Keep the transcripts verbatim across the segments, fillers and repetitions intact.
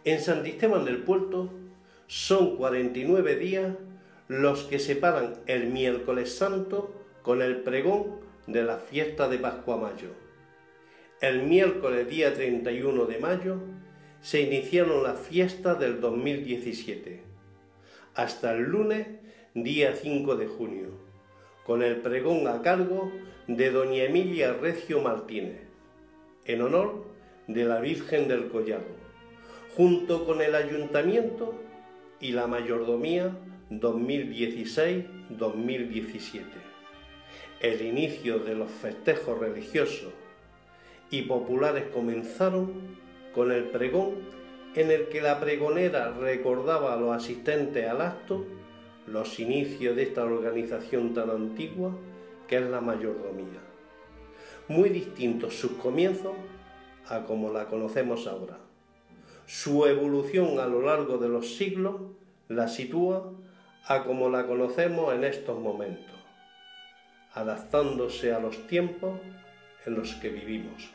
En Santisteban del Puerto son cuarenta y nueve días los que separan el miércoles santo con el pregón de la fiesta de Pascua Mayo. El miércoles día treinta y uno de mayo se iniciaron las fiestas del dos mil diecisiete, hasta el lunes día cinco de junio, con el pregón a cargo de doña Emilia Recio Martínez, en honor de la Virgen del Collado, junto con el Ayuntamiento y la Mayordomía dos mil dieciséis dos mil diecisiete. El inicio de los festejos religiosos y populares comenzaron con el pregón en el que la pregonera recordaba a los asistentes al acto los inicios de esta organización tan antigua que es la mayordomía. Muy distintos sus comienzos a como la conocemos ahora. Su evolución a lo largo de los siglos la sitúa a como la conocemos en estos momentos, adaptándose a los tiempos en los que vivimos.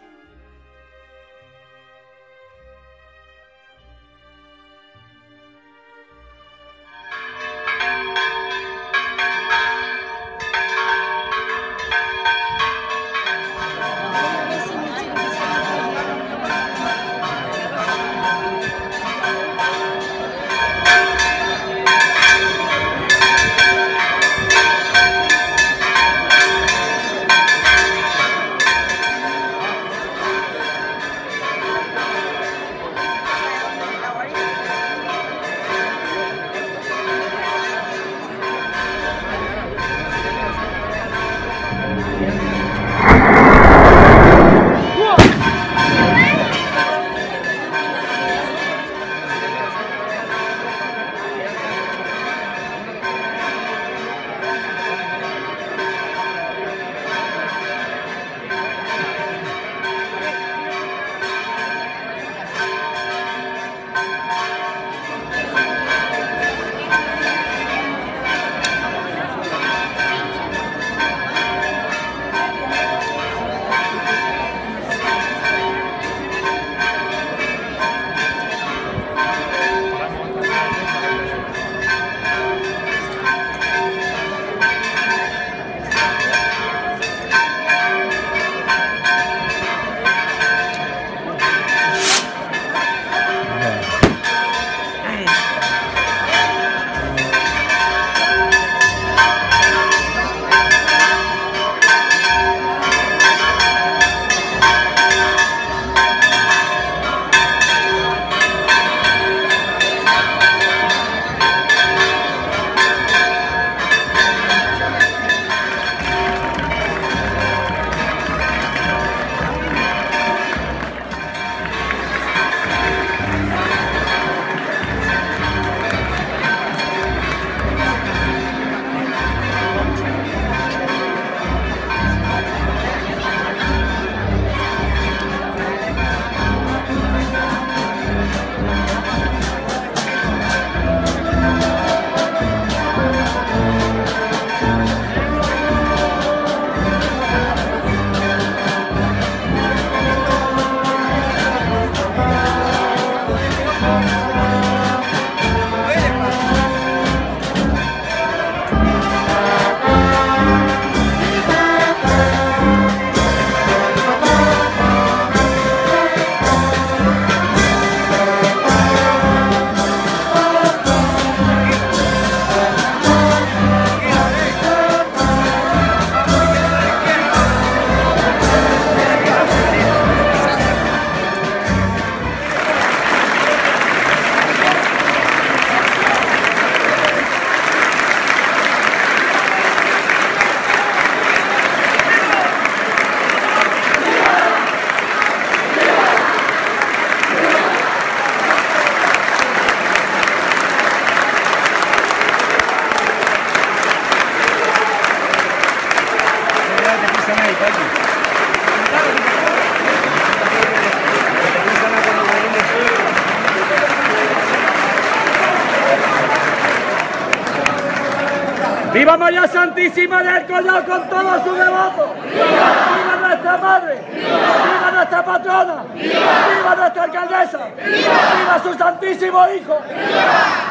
¡Viva María Santísima del Collao con todos sus devotos! ¡Viva! ¡Viva nuestra madre! ¡Viva! ¡Viva nuestra patrona! ¡Viva! ¡Viva nuestra alcaldesa! ¡Viva! ¡Viva su santísimo hijo! ¡Viva!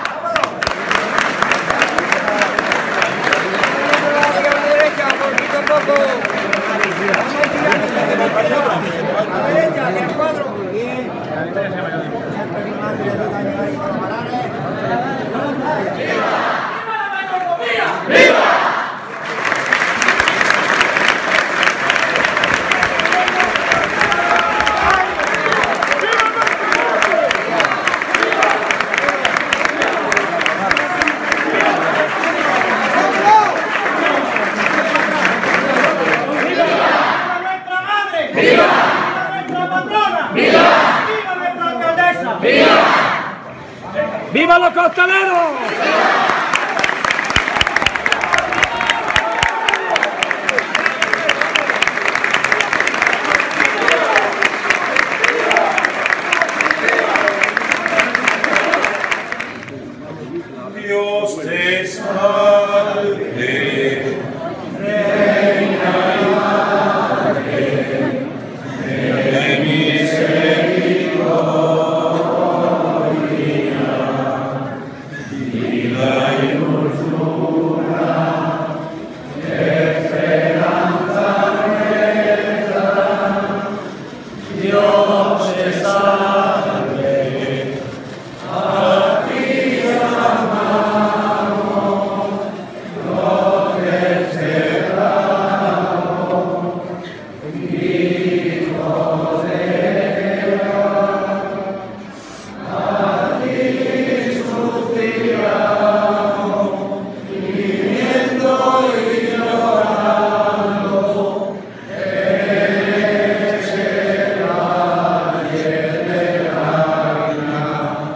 ¡Viva los costaleros! Dios te salve, Reina y Madre de misericordia, vida y dulzura, esperanza nuestra. Dios te salve, a ti amamos, los desterrados, hijos de Dios, a ti suspiramos, gimiendo y llorando, eres el valle de lágrimas.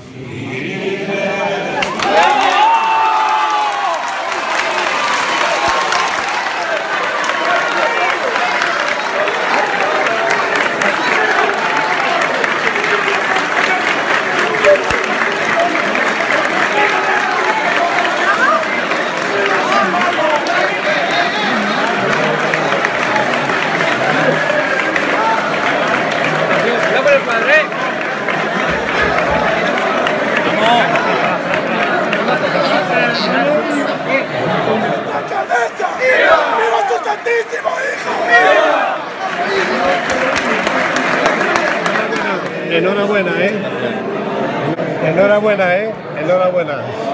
¡Alcaldesa! ¡Viva su santísimo hijo! Enhorabuena, ¿eh? Enhorabuena, ¿eh? Enhorabuena.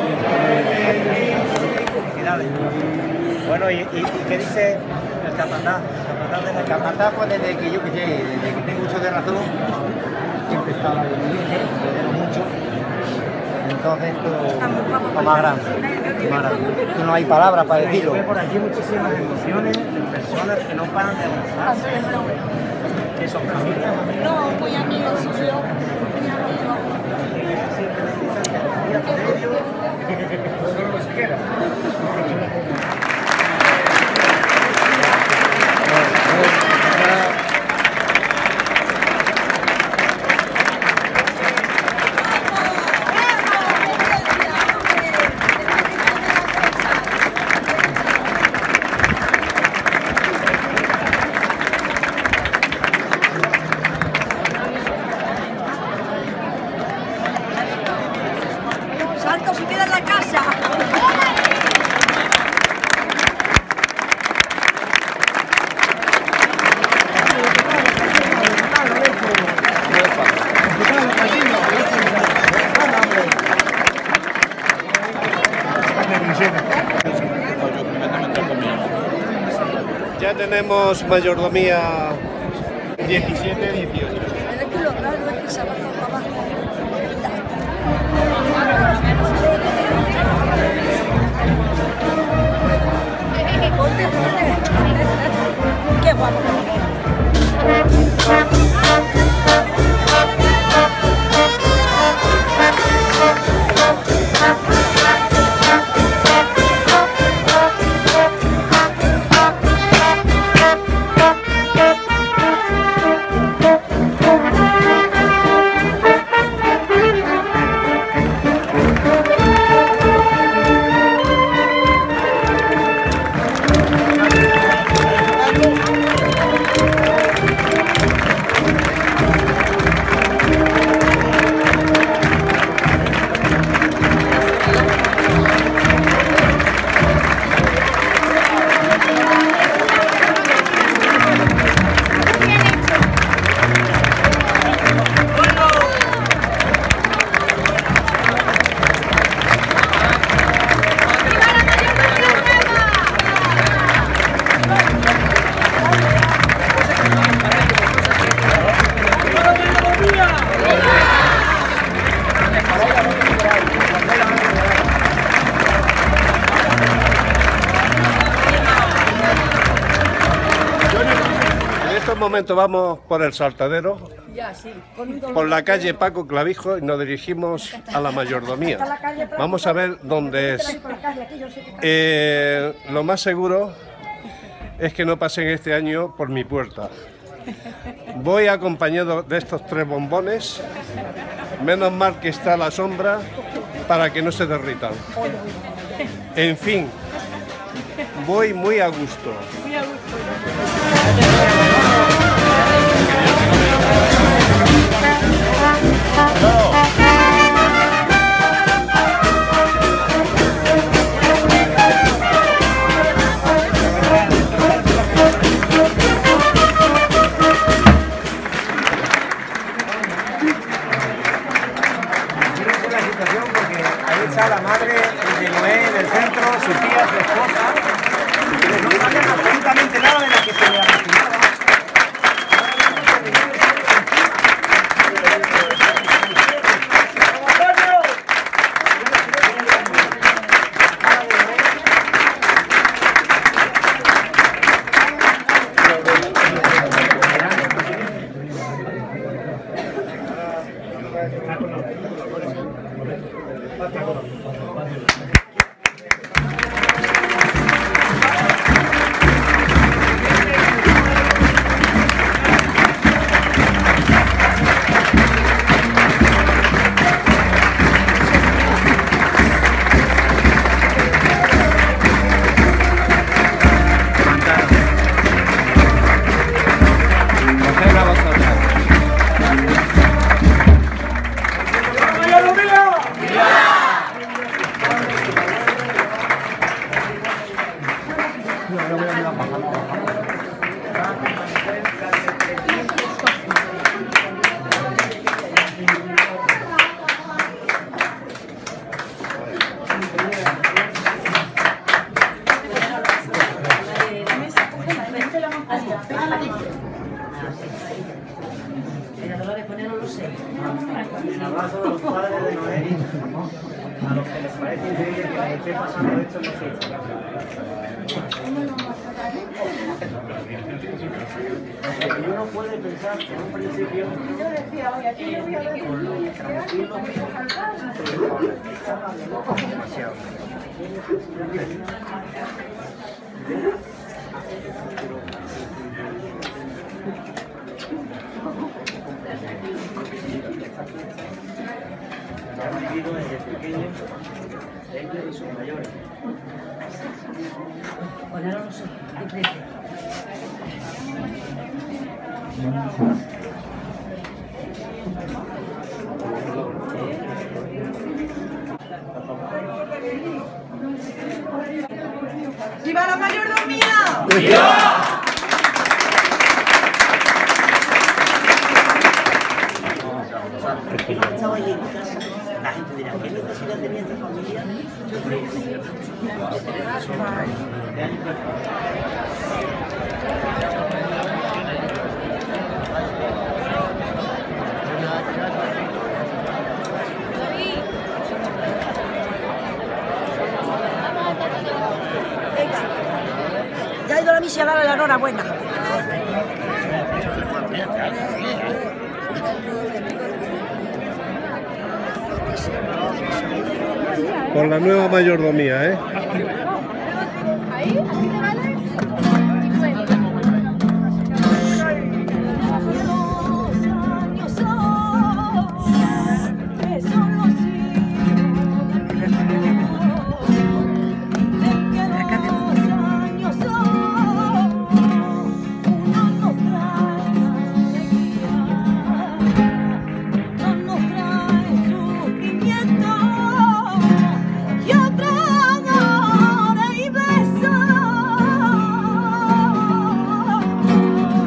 Bueno, ¿y, y, y qué dice el capataz? El capataz, pues desde que yo que sé, desde que tengo uso de razón, siempre he estado en mi iglesia, celebro mucho. Entonces, esto lo más grande, más grande. No hay palabras para decirlo. Veo por aquí muchísimas emociones de personas que no paran de abrazarse. ¿Qué son familias? No, muy amigos, soy yo. Muy amigos. Solo los quiera. Salto, se queda en la casa. Ya tenemos mayordomía diecisiete dieciocho. Es que lo raro es que se abajo para abajo. Ponte, ponte. Qué guapo. momento vamos por el Saltadero, Ya, sí. por la calle Paco Clavijo, y nos dirigimos a la mayordomía. Vamos a ver dónde es. Eh, lo más seguro es que no pasen este año por mi puerta. Voy acompañado de estos tres bombones. Menos mal que está a la sombra para que no se derritan. En fin, voy muy a gusto. Muy a gusto. La madre de Noé del centro, su tía, su esposa, que no sabían absolutamente nada de la que se le avecinaba. El abrazo de los padres de Noé, a los que les parece increíble que les esté pasando esto en la fiesta. Porque uno puede pensar en un principio demasiado. Han vivido desde pequeños, ellos y sus mayores. Bueno, no sé, diferente. ¡Viva la mayordomía! ¡Viva! Estaba allí en casa, la gente dirá, ¿qué necesidad tenía esta familia? Yo creo que sí. Ya ha ido la misa a darle la enhorabuena. Por la nueva mayordomía, ¿eh? Ahí, así te vale.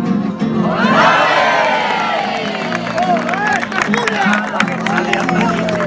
Sale a